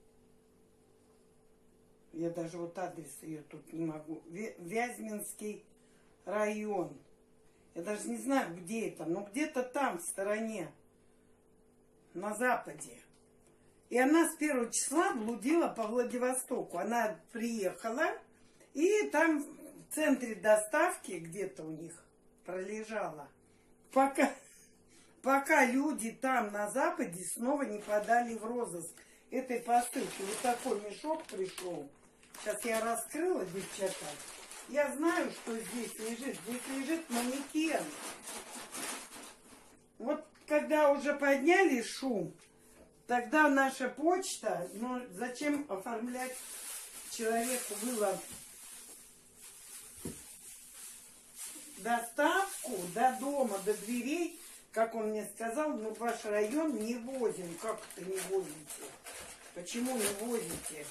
Я даже вот адрес ее тут не могу. Вязьминский район. Я даже не знаю, где это. Но где-то там, в стороне. На западе. И она с 1 числа блудила по Владивостоку. Она приехала. И там в центре доставки где-то у них пролежала. Пока люди там на западе снова не подали в розыск этой посылки. Вот такой мешок пришел. Сейчас я раскрыла, девчата. Я знаю, что здесь лежит. Здесь лежит манекен. Вот когда уже подняли шум, тогда наша почта, ну зачем оформлять человеку было доставку до дома, до дверей, как он мне сказал, ну в ваш район не возим. Как это не возите? Почему не возите?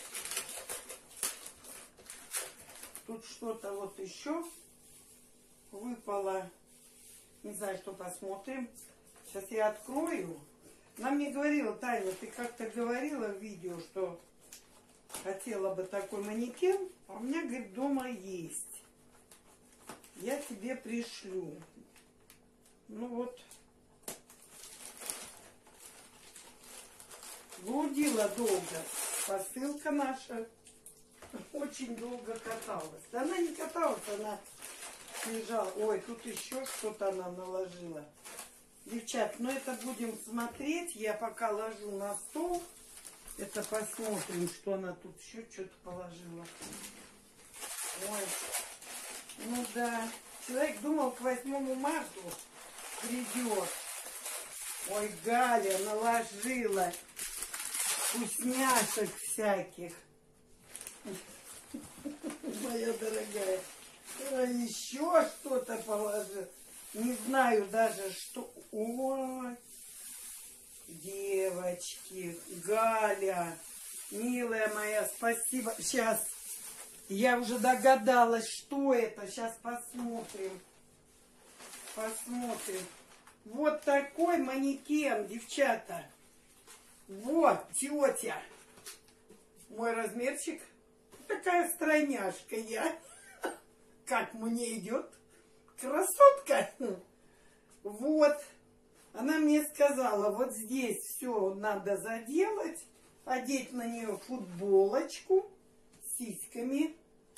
Тут что-то вот еще выпало. Не знаю, что посмотрим. Сейчас я открою. Она мне говорила, Таня, ты как-то говорила в видео, что хотела бы такой манекен, а у меня, говорит, дома есть. Я тебе пришлю. Ну вот. Блудила долго. Посылка наша очень долго каталась. Да она не каталась, она лежала. Ой, тут еще что-то она наложила. Девчат, ну это будем смотреть. Я пока ложу на стол. Это посмотрим, что она тут еще что-то положила. Ой. Ну да, человек думал, к 8 марта придет. Ой, Галя наложила вкусняшек всяких. Моя дорогая. А еще что-то положила. Не знаю даже, что... Ой, девочки, Галя, милая моя, спасибо. Сейчас. Я уже догадалась, что это. Сейчас посмотрим. Посмотрим. Вот такой манекен, девчата. Вот, тетя. Мой размерчик. Такая стройняшка я. Как мне идет. Красотка. Вот. Она мне сказала, вот здесь все надо заделать. Одеть на нее футболочку. сиськами.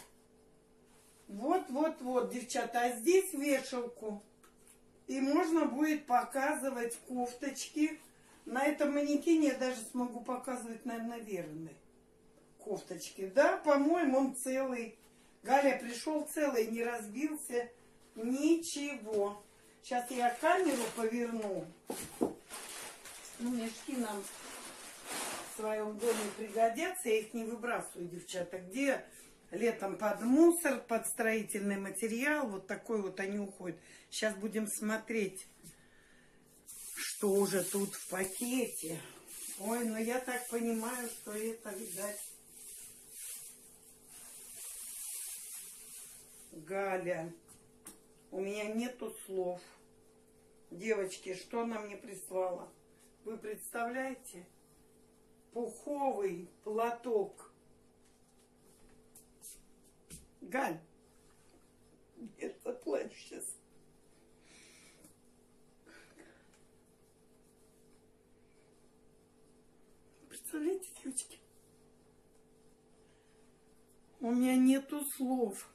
Вот, девчата. А здесь вешалку. И можно будет показывать кофточки. На этом манекене я даже смогу показывать, наверное, верные кофточки. Да, по-моему, он целый. Галя пришел целый, не разбился. Ничего. Сейчас я камеру поверну. Ну, мешки нам в своем доме пригодятся. Я их не выбрасываю, девчата. Где летом под мусор, под строительный материал. Вот такой вот они уходят. Сейчас будем смотреть, что уже тут в пакете. Ой, ну я так понимаю, что это, видать, Галя. У меня нету слов. Девочки, что она мне прислала? Вы представляете? Пуховый платок. Галь, я заплачу сейчас. Представляете, девочки? У меня нету слов.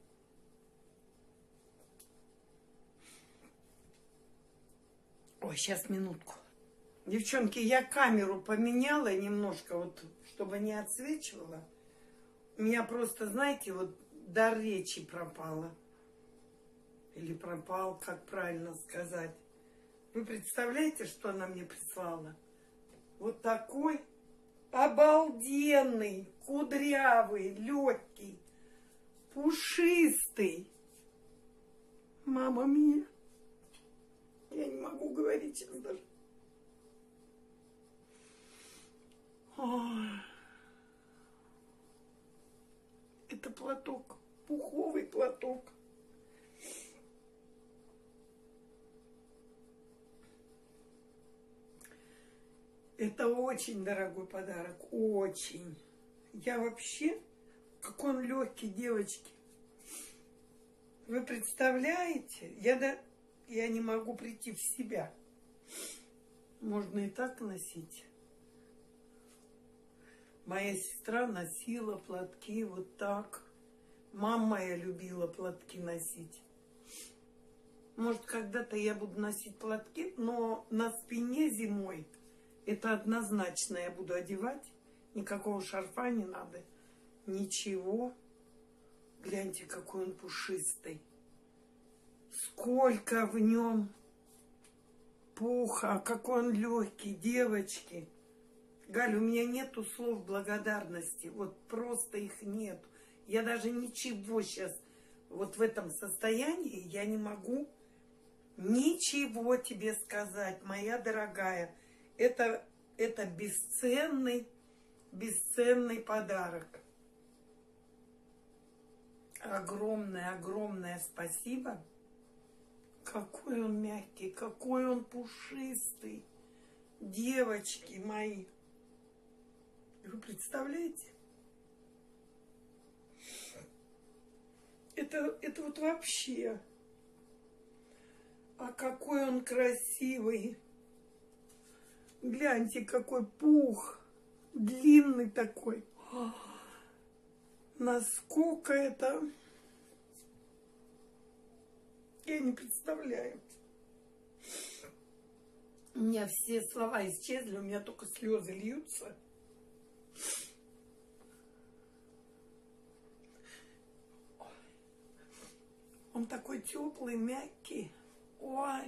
Ой, сейчас минутку. Девчонки, я камеру поменяла немножко, вот, чтобы не отсвечивала. У меня просто, знаете, вот дар речи пропала. Или пропал, как правильно сказать. Вы представляете, что она мне прислала? Вот такой обалденный, кудрявый, легкий, пушистый. Мама мия. Я не могу говорить сейчас даже. Ой. Это платок, пуховый платок. Это очень дорогой подарок, очень. Я вообще, как он легкий, девочки. Вы представляете? Я не могу прийти в себя. Можно и так носить. Моя сестра носила платки вот так. Мама моя любила платки носить. Может, когда-то я буду носить платки, но на спине зимой это однозначно я буду одевать. Никакого шарфа не надо. Ничего. Гляньте, какой он пушистый. Сколько в нем пуха, какой он легкий, девочки. Галя, у меня нету слов благодарности. Вот просто их нету. Я даже ничего сейчас вот в этом состоянии я не могу ничего тебе сказать, моя дорогая. Это бесценный подарок. Огромное спасибо. Какой он мягкий, какой он пушистый. Девочки мои. Вы представляете? Это вот вообще. А какой он красивый. Гляньте, какой пух. Длинный такой. Насколько это... Я не представляю. У меня все слова исчезли, у меня только слезы льются. Он такой теплый, мягкий. Ой.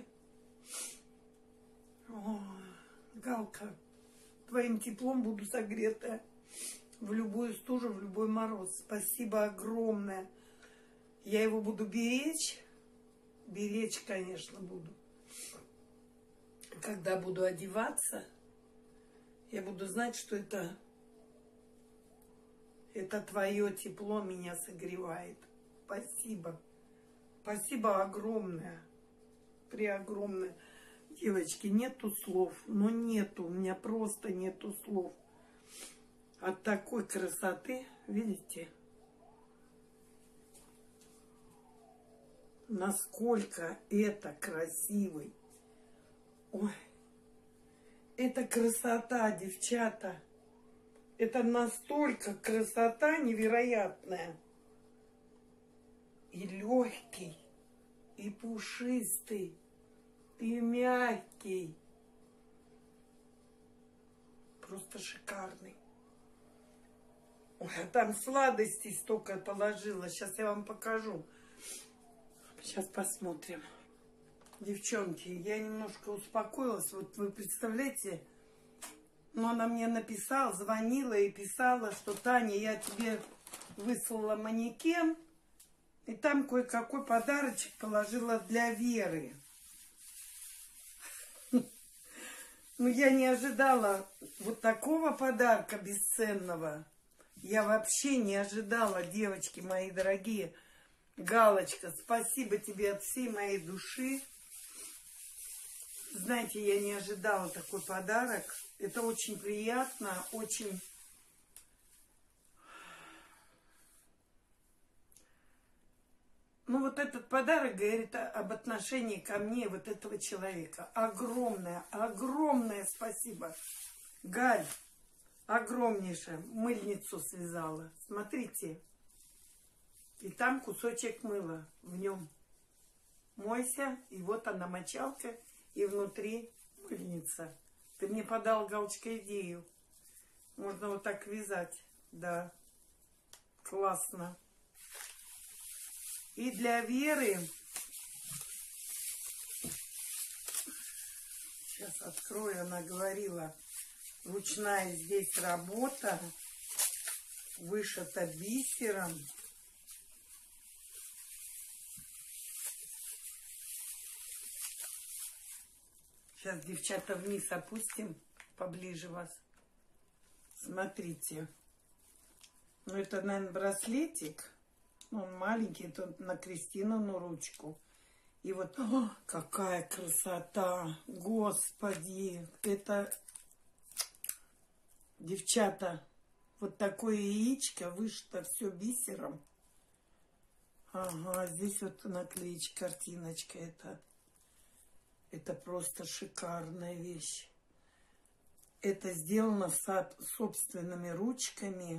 Ой. Галка, твоим теплом буду согрета в любую стужу, в любой мороз. Спасибо огромное. Я его буду беречь. Беречь, конечно, буду. Когда буду одеваться, я буду знать, что это твое тепло меня согревает. Спасибо. Спасибо огромное. Преогромное. Девочки, нету слов. Ну, нету. У меня просто нету слов. От такой красоты, видите? Насколько это красивый. Ой. Это красота, девчата. Это настолько красота невероятная. И легкий, и пушистый, и мягкий. Просто шикарный. Ой, а там сладостей столько положила. Сейчас я вам покажу. Сейчас посмотрим. Девчонки, я немножко успокоилась. Вот вы представляете, но она мне написала, звонила и писала, что Таня, я тебе выслала манекен, и там кое-какой подарочек положила для Веры. Ну, я не ожидала вот такого подарка бесценного. Я вообще не ожидала, девочки мои дорогие. Галочка, спасибо тебе от всей моей души. Знаете, я не ожидала такой подарок. Это очень приятно, очень... Ну, вот этот подарок говорит об отношении ко мне вот этого человека. Огромное, огромное спасибо. Галь, огромнейшее. Мыльницу связала. Смотрите. И там кусочек мыла в нем. Мойся. И вот она мочалка. И внутри мыльница. Ты мне подал, Галочка, идею. Можно вот так вязать. Да. Классно. И для Веры, сейчас открою, она говорила, ручная здесь работа, вышита бисером. Сейчас, девчата, вниз опустим, поближе вас. Смотрите. Ну, это, наверное, браслетик. Он маленький, тут на Кристину ручку. И вот, какая красота! Господи! Это, девчата, вот такое яичко вышито все бисером. Ага, здесь вот наклеечка, картиночка. Это просто шикарная вещь. Это сделано собственными ручками.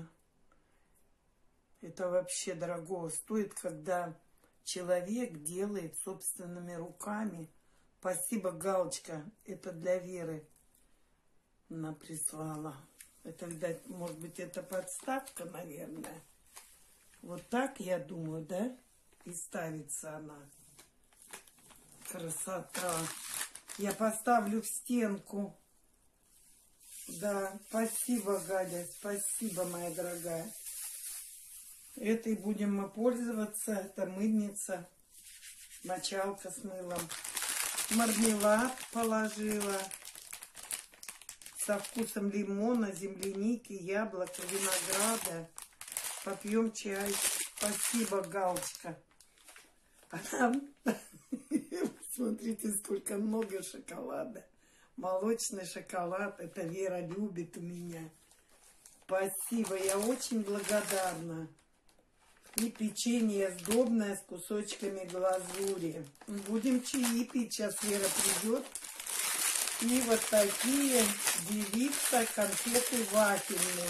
Это вообще дорого стоит, когда человек делает собственными руками. Спасибо, Галочка. Это для Веры она прислала. Это, видать, может быть, это подставка, наверное. Вот так, я думаю, да? И ставится она. Красота. Я поставлю в стенку. Да, спасибо, Галя. Спасибо, моя дорогая. Этой будем мы пользоваться. Это мыльница, мочалка с мылом. Мармелад положила со вкусом лимона, земляники, яблока, винограда. Попьем чай. Спасибо, Галочка. Смотрите, сколько много шоколада. Молочный шоколад. Это Вера любит у меня. Спасибо, я очень благодарна. И печенье сдобное с кусочками глазури. Будем чаи пить. Сейчас Вера придет. И вот такие девица конфеты вафельные.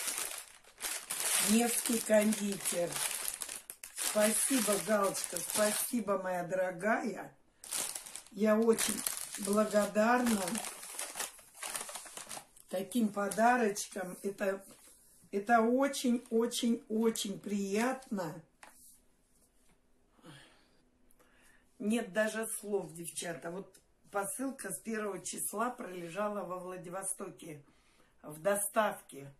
Невский кондитер. Спасибо, Галочка. Спасибо, моя дорогая. Я очень благодарна таким подарочкам. Это очень-очень-очень приятно. Нет даже слов, девчата. Вот посылка с 1 числа пролежала во Владивостоке в доставке.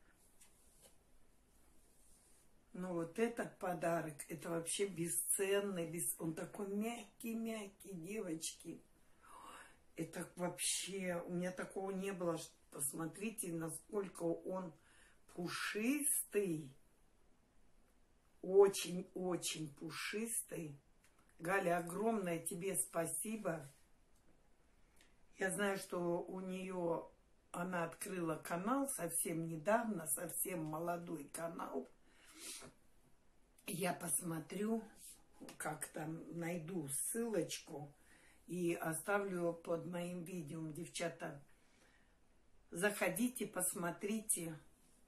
Ну вот этот подарок, это вообще бесценный. Он такой мягкий-мягкий, девочки. Это вообще, у меня такого не было. Посмотрите, насколько он пушистый. Очень-очень пушистый. Галя, огромное тебе спасибо. Я знаю, что у нее, она открыла канал совсем недавно, совсем молодой канал. Я посмотрю, как там найду ссылочку и оставлю под моим видео. Девчата, заходите, посмотрите.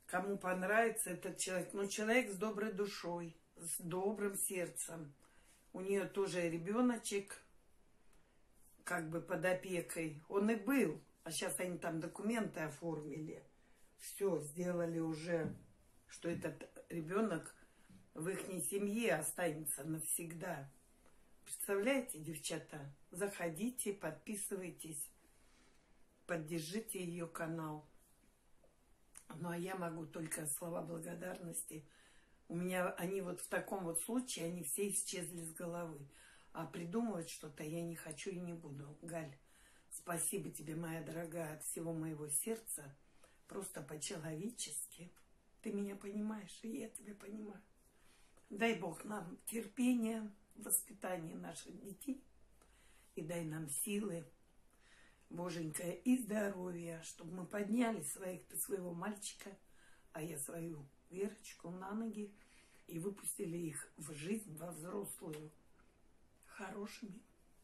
кому понравится этот человек. Но человек с доброй душой, с добрым сердцем. У нее тоже ребеночек, как бы под опекой. Он и был, а сейчас они там документы оформили. Все, сделали уже, что этот ребенок в их семье останется навсегда. Представляете, девчата? Заходите, подписывайтесь, поддержите ее канал. Ну, а я могу только слова благодарности. У меня они вот в таком вот случае, они все исчезли с головы. А придумывать что-то я не хочу и не буду. Галь, спасибо тебе, моя дорогая, от всего моего сердца. Просто по-человечески. Ты меня понимаешь, и я тебя понимаю. Дай Бог нам терпения в воспитании наших детей. И дай нам силы, Боженька, и здоровья, чтобы мы подняли своего мальчика, а я свою Верочку на ноги и выпустили их в жизнь, во взрослую, хорошими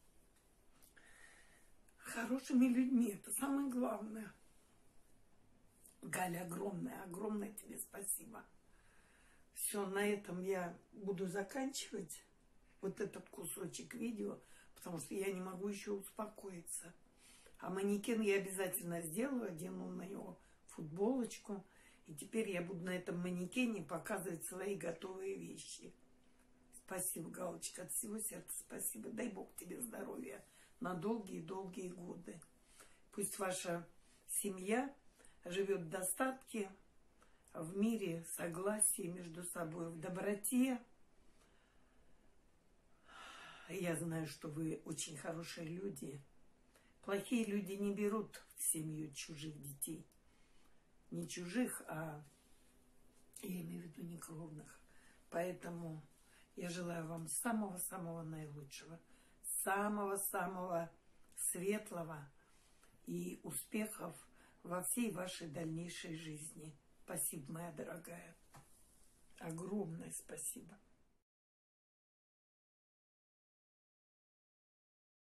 людьми. Это самое главное. Галя, огромное тебе спасибо. Все, на этом я буду заканчивать вот этот кусочек видео, потому что я не могу еще успокоиться. А манекен я обязательно сделаю, одену на него футболочку. И теперь я буду на этом манекене показывать свои готовые вещи. Спасибо, Галочка, от всего сердца спасибо. Дай Бог тебе здоровья на долгие-долгие годы. Пусть ваша семья живет в достатке, в мире, согласии между собой, в доброте. Я знаю, что вы очень хорошие люди. Плохие люди не берут в семью чужих детей. Не чужих, а я имею в виду некровных. Поэтому я желаю вам самого-самого наилучшего, самого-самого светлого и успехов во всей вашей дальнейшей жизни. Спасибо, моя дорогая. Огромное спасибо.